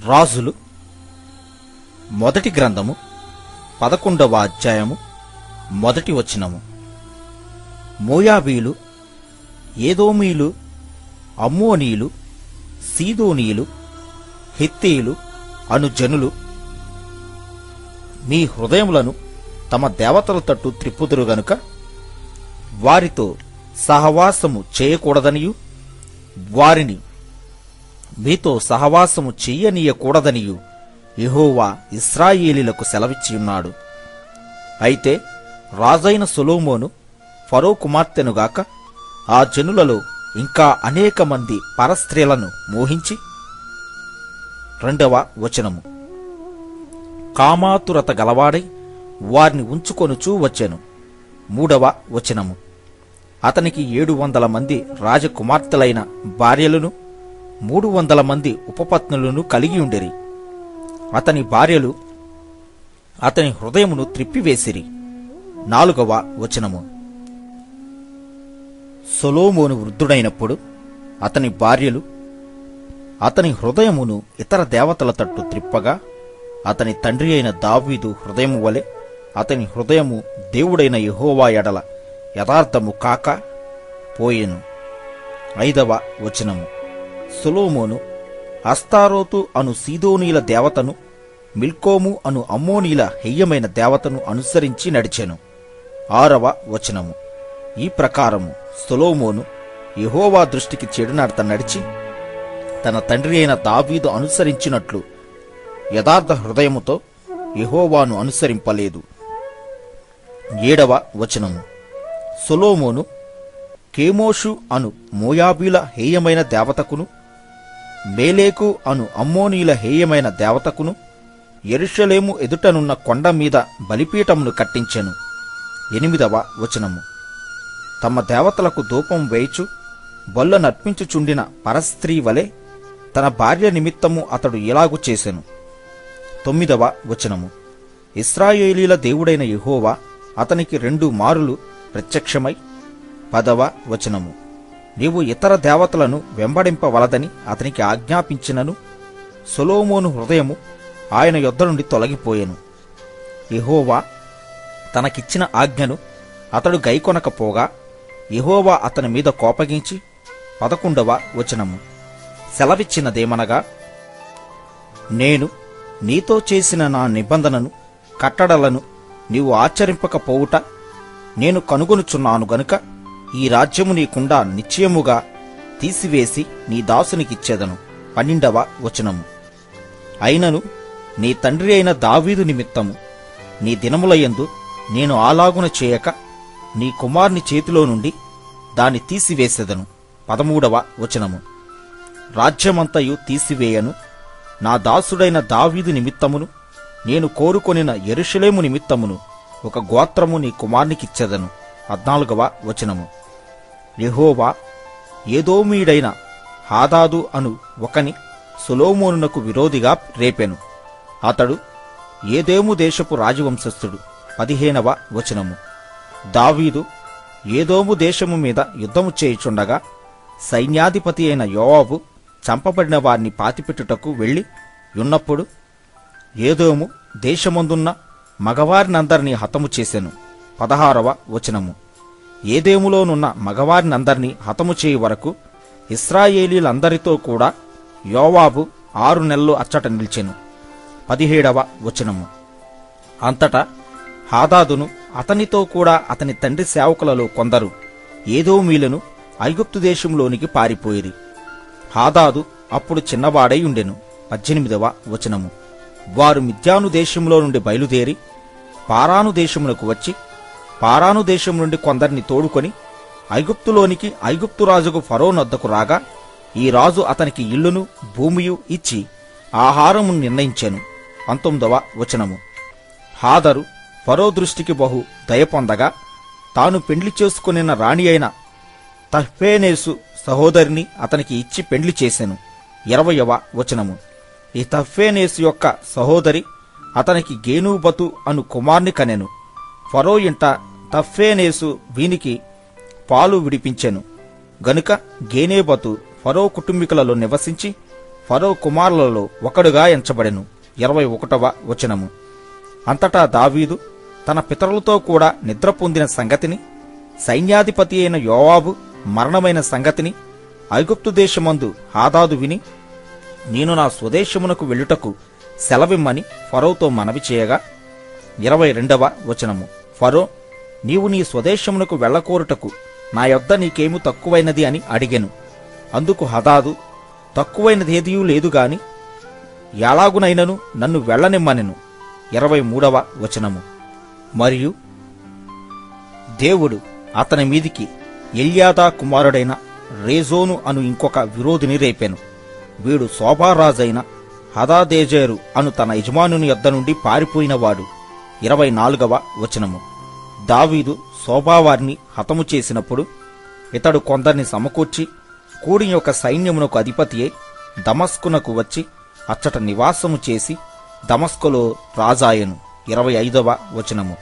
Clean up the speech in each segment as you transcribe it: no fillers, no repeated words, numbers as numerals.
రాజులు మొదటి గ్రంథము 11వ అధ్యాయము మొదటి వచనము. మోయాబీలు, ఏదోమీలు, అమ్మోనీలు, సీదోనీలు, హిత్తీలు అను జనులు మీ హృదయములను తమ దేవతల తట్టు త్రిప్పుదురు గనుక వారితో సహవాసము చేయకూడదనియు వారిని మీతో సహవాసము చెయ్యనీయకూడదనియు యెహోవా ఇశ్రాయేలీలకు సెలవిచ్చియున్నాడు. అయితే రాజైన సొలొమోను ఫరో కుమార్తెనుగాక ఆ జనులలో ఇంకా అనేక మంది పరస్త్రీలను మోహించి 2వ వచనము కామాతురత గలవాడై వారిని ఉంచుకొనుచూ వచ్చెను. 3వ వచనము అతనికి 700 మంది రాజకుమార్తెలైన భార్యలను 300 మంది ఉపపత్నులను కలిగి ఉండిరి. అతని భార్యలు అతని హృదయమును త్రిప్పివేసిరి. 4వ వచనము సొలొమోను వృద్ధుడైనప్పుడు అతని భార్యలు అతని హృదయమును ఇతర దేవతల తట్టు త్రిప్పగా అతని తండ్రి అయిన దావీదు హృదయము వలె అతని హృదయము దేవుడైన యెహోవా ఎడల యథార్థము కాక పోయెను. 5వ వచనము సొలొమోను అస్తారోతు అను సీదోనీల దేవతను, మిల్కోము అను అమ్మోనీల హేయమైన దేవతను అనుసరించి నడిచెను. 6వ వచనము ఈ ప్రకారము సొలొమోను యెహోవా దృష్టికి చెడునడత నడిచి తన తండ్రి అయిన దావీదు అనుసరించినట్లు యథార్థ హృదయముతో యెహోవాను అనుసరింపలేదు. 7వ వచనము సొలొమోను కేమోషు అను మోయాబీల హేయమైన దేవతకును, మేలేకు అను అమ్మోనీల హేయమైన దేవతకును యెరూషలేము ఎదుటనున్న కొండ మీద బలిపీఠమును కట్టించెను. 8వ వచనము తమ దేవతలకు ధూపం వేయిచు బొల్ల నర్పించుచుండిన పరస్త్రీ వలె తన భార్య నిమిత్తము అతడు ఇలాగు చేసెను. 9వ వచనము ఇశ్రాయేలీల దేవుడైన యెహోవా అతనికి 2 మారులు ప్రత్యక్షమై 10వ వచనము నీవు ఇతర దేవతలను వెంబడింపవలదని అతనికి ఆజ్ఞాపించినను సొలొమోను హృదయము ఆయన యొద్ద నుండి తొలగిపోయెను. యెహోవా తనకిచ్చిన ఆజ్ఞను అతడు గైకొనకపోగా యెహోవా అతని మీద కోపగించి 11వ వచనము సెలవిచ్చినదేమనగా నేను నీతో చేసిన నా నిబంధనను కట్టడలను నీవు ఆచరింపకపోవుట నేను కనుగొనుచున్నాను గనుక ఈ రాజ్యము నీకుండా నిశ్చయముగా తీసివేసి నీ దాసునికిచ్చేదను. 12వ వచనము అయినను నీ తండ్రి అయిన దావీదు నిమిత్తము నీ దినములయందు నేను అలాగున చేయక నీ కుమారుని చేతిలో నుండి దాన్ని తీసివేసేదను. 13వ వచనము రాజ్యమంతయు తీసివేయను, నా దాసుడైన దావీదు నిమిత్తమును నేను కోరుకొనిన యెరూషలేము నిమిత్తమును ఒక గోత్రము నీ కుమారునికిచ్చెదను. 14వ వచనము యెహోవా ఏదోమీడైన హాదాదు అను ఒకని సొలొమోనునకు విరోధిగా రేపెను. అతడు ఏదోము దేశపు రాజవంశస్థుడు. 15వ వచనము దావీదు ఏదోము దేశము మీద యుద్ధము చేయుచుండగా సైన్యాధిపతి అయిన యోవాబు చంపబడిన వారిని పాతిపెట్టుటకు వెళ్లి యున్నప్పుడు ఏదోము దేశమందున్న మగవారినందరినీ హతము చేసెను. 16వ వచనము ఏదేములోనున్న మగవారినందరినీ హతము చేయి వరకు ఇశ్రాయేలీలందరితో కూడా యోవాబు 6 నెలలు అచ్చట నిలిచెను. 17వ వచనము అంతటా హాదాదును అతనితో కూడా అతని తండ్రి సేవకులలో కొందరు ఏదోమీలను ఐగుప్తు దేశంలోనికి పారిపోయిరి. హాదాదు అప్పుడు చిన్నవాడై ఉండెను. 18వ వచనము వారు మిద్యాను దేశంలో నుండి బయలుదేరి పారాను దేశమునకు వచ్చి పారాను దేశం నుండి కొందరిని తోడుకొని ఐగుప్తులోనికి ఐగుప్తు రాజుకు ఫరో నొద్దకు రాగా ఈ రాజు అతనికి ఇల్లును భూమియు ఇచ్చి ఆహారమును నిర్ణయించెను. 19వ వచనము హాదరు ఫరో దృష్టికి బహు దయ పొందగా తాను పెండ్లి చేసుకునిన రాణి అయిన తహ్పేనేసు సహోదరిని అతనికి ఇచ్చి పెండ్లి చేసెను. 20వ వచనము ఈ తహ్పేనేసు యొక్క సహోదరి అతనికి గేనూబతు అను కుమార్ని కనెను. ఫరో ఇంట తహ్పేనేసు వీనికి పాలు విడిపించెను గనుక గేనేబతు ఫరో కుటుంబీకులలో నివసించి ఫరో కుమారులలో ఒకడుగా ఎంచబడెను. 21వ వచనము. అంతటా దావీదు తన పితరులతో కూడా నిద్ర పొందిన సంగతిని, సైన్యాధిపతి అయిన యోవాబు మరణమైన సంగతిని ఐగుప్తు దేశమందు హదాదు విని, నేను నా స్వదేశమునకు వెళ్ళుటకు సెలవిమ్మని ఫరోతో మనవి చేయగా, 22వ వచనము. ఫరో, నీవు నీ స్వదేశమునకు వెళ్ళకోరుటకు నా యొద్ద నీకేమి తక్కువైనది అని అడిగెను. అందుకు హదాదు, తక్కువైనదేదియూ లేదుగాని ఎలాగునైనను నన్ను వెళ్ళనిమ్మనెను. 23వ వచనము. మరియు దేవుడు అతని మీదికి ఎల్యాదా కుమారుడైన రేజోను అను ఇంకొక విరోధిని రేపెను. వీడు శోభారాజైన హదాదేజేరు అను తన యజమానుని యొద్ద నుండి పారిపోయినవాడు. 24వ వచనము. దావీదు శోభావారిని హతము చేసినప్పుడు ఇతడు కొందరిని సమకూర్చి కూడి యొక్క సైన్యమునకు అధిపతి అయి దమస్కునకు వచ్చి అచ్చట నివాసము చేసి దమస్కులో రాజాయను. 25వ వచనము.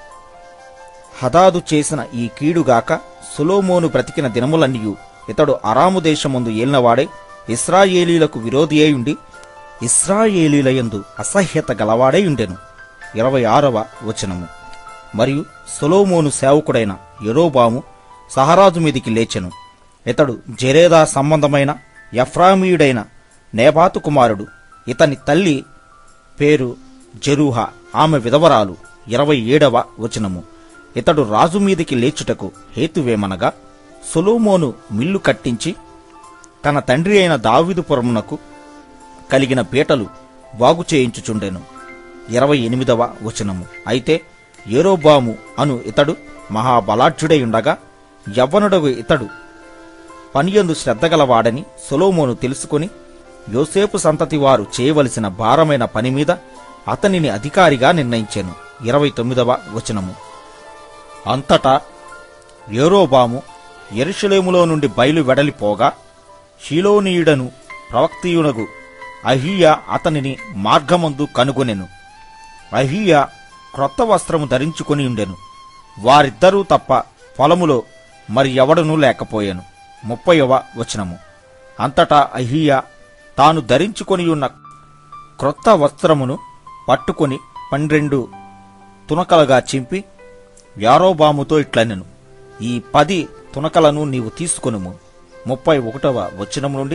హదాదు చేసిన ఈ కీడుగాక సొలొమోను బ్రతికిన దినములన్నీయు ఇతడు అరాము దేశమందు ఏలినవాడై ఇశ్రాయేలీలకు విరోధి అయి ఇశ్రాయేలీలయందు అసహ్యత గలవాడై ఉండెను. 26వ వచనము. మరియు సొలొమోను సేవకుడైన యరొబాము సహరాజు మీదికి లేచెను. ఇతడు జెరేదా సంబంధమైన ఎఫ్రామీయుడైన నేబాతు కుమారుడు. ఇతని తల్లి పేరు జెరూహా, ఆమె విధవరాలు. 27వ వచనము. ఇతడు రాజు మీదికి లేచుటకు హేతువేమనగా, సొలొమోను మిల్లు కట్టించి తన తండ్రి అయిన దావీదుపురమునకు కలిగిన పీటలు బాగు చేయించుచుండెను. 28వ వచనము. అయితే యరొబాము అను ఇతడు మహాబలాఢ్యుడై ఉండగా యవ్వనుడగు ఇతడు పనియందు శ్రద్ధగలవాడని సొలొమోను తెలుసుకుని యోసేపు సంతతి వారు చేయవలసిన భారమైన పని మీద అతనిని అధికారిగా నిర్ణయించెను. 29వ వచనము. అంతటా యరొబాము యెరూషలేములో నుండి బయలు వెడలిపోగా షిలోనీయుడను ప్రవక్తీయునగు అహీయా అతనిని మార్గమందు కనుగొనెను. అహీయా క్రొత్త వస్త్రము ధరించుకొని ఉండెను. వారిద్దరూ తప్ప పొలములో మరి ఎవడనూ లేకపోయెను. 30వ వచనము. అంతటా అహీయా తాను ధరించుకొని ఉన్న క్రొత్త వస్త్రమును పట్టుకొని 12 తునకలుగా చింపి యారోబాముతో ఇట్లనెను, ఈ 10 తునకలను నీవు తీసుకొనుము. 31వ వచనం నుండి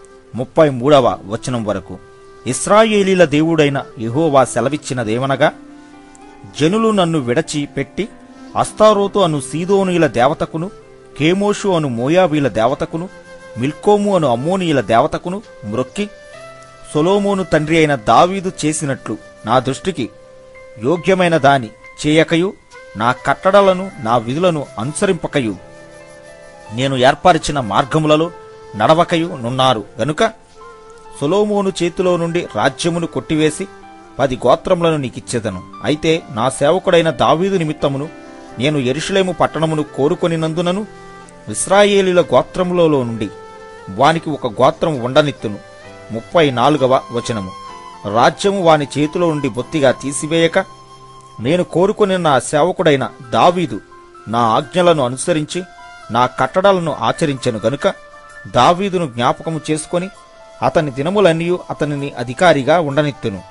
33వ వచనం వరకు. ఇశ్రాయేలీల దేవుడైన యెహోవా సెలవిచ్చినదేమనగా, జనులు నన్ను విడచి పెట్టి అస్తారోతు అను సీదోనీయుల దేవతకును, కేమోషు అను మోయాబీల దేవతకును, మిల్కోము అను అమ్మోనీయుల దేవతకును మ్రొక్కి సొలొమోను తండ్రి అయిన దావీదు చేసినట్లు నా దృష్టికి యోగ్యమైన దాని చేయకయు, నా కట్టడలను నా విధులను అనుసరింపకయు, నేను ఏర్పరిచిన మార్గములలో నడవకయు నున్నారు గనుక సొలొమోను చేతిలో నుండి రాజ్యమును కొట్టివేసి 10 గోత్రములను నీకిచ్చేదను. అయితే నా సేవకుడైన దావీదు నిమిత్తమును నేను యెరూషలేము పట్టణమును కోరుకొనినందునను ఇశ్రాయేలీల గోత్రములలో నుండి వానికి ఒక గోత్రము ఉండనిత్తును. 34వ వచనము. రాజ్యము వాని చేతిలో నుండి బొత్తిగా తీసివేయక నేను కోరుకుని నా సేవకుడైన దావీదు నా ఆజ్ఞలను అనుసరించి నా కట్టడలను ఆచరించెను గనుక దావీదును జ్ఞాపకము చేసుకొని అతని దినములన్నీ అతనిని అధికారిగా ఉండనిత్తును.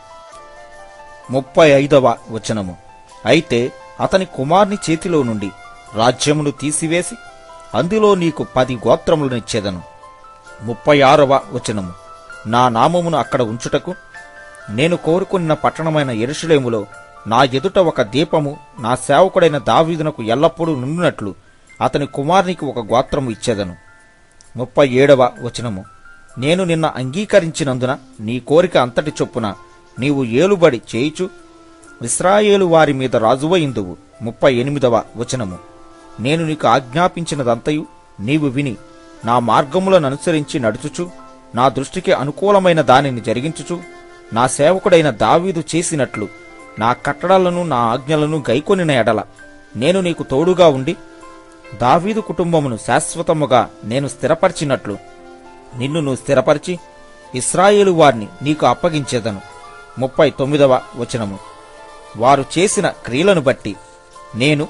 35వ వచనము. అయితే అతని కుమార్ని చేతిలో నుండి రాజ్యమును తీసివేసి అందులో నీకు 10 గోత్రములనిచ్చేదను. 36వ వచనము. నా నామమును అక్కడ ఉంచుటకు నేను కోరుకున్న పట్టణమైన యెరూషలేములో నా ఎదుట ఒక దీపము నా సేవకుడైన దావీదునకు ఎల్లప్పుడూ నుండినట్లు అతని కుమార్నికి ఒక గోత్రము ఇచ్చేదను. 37వ వచనము. నేను నిన్న అంగీకరించినందున నీ కోరిక అంతటి చొప్పున నీవు ఏలుబడి చేయుచు ఇశ్రాయేలు వారి మీద రాజువయిందువు. 38వ వచనము. నేను నీకు ఆజ్ఞాపించినదంతయు నీవు విని నా మార్గములను అనుసరించి నడుచుచు నా దృష్టికి అనుకూలమైన దానిని జరిగించుచు నా సేవకుడైన దావీదు చేసినట్లు నా కట్టడలను నా ఆజ్ఞలను గైకొనిన ఎడల నేను నీకు తోడుగా ఉండి దావీదు కుటుంబమును శాశ్వతముగా నేను స్థిరపరిచినట్లు నిన్ను నువ్వు స్థిరపరిచి ఇశ్రాయేలు వారిని నీకు అప్పగించేదను. 39వ వచనము. వారు చేసిన క్రియలను బట్టి నేను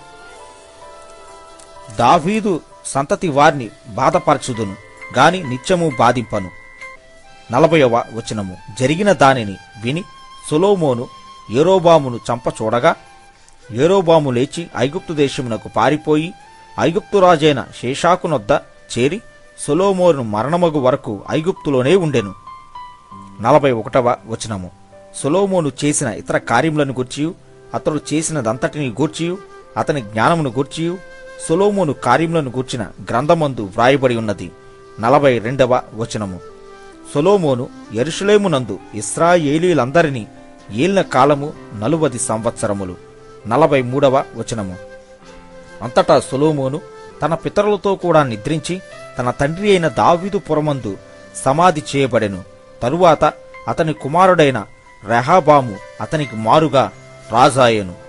దావీదు సంతతి వారిని బాధపరచుదును గాని నిత్యము బాధింపను. 40వ వచనము. జరిగిన దానిని విని సొలొమోను యరొబామును చంప చూడగా యరొబాము లేచి ఐగుప్తు దేశమునకు పారిపోయి ఐగుప్తు రాజైన షేషాకునొద్ద చేరి సొలొమోను మరణమగు వరకు ఐగుప్తులోనే ఉండెను. 41వ వచనము. సొలొమోను చేసిన ఇతర కార్యములను గూర్చియు అతడు చేసినదంతటిని గూర్చియు అతని జ్ఞానమును గూర్చియు సొలొమోను కార్యములను గూర్చిన గ్రంథమందు వ్రాయబడి ఉన్నది. 42వ వచనము. సొలొమోను యెరూషలేమునందు ఇశ్రాయేలీలందరినీ ఏలిన కాలము 40 సంవత్సరములు. 43వ వచనము. అంతటా సొలొమోను తన పితరులతో కూడా నిద్రించి తన తండ్రి అయిన దావీదు పురమందు సమాధి చేయబడెను. తరువాత అతని కుమారుడైన రెహబాము అతనికి మారుగా రాజాయెను.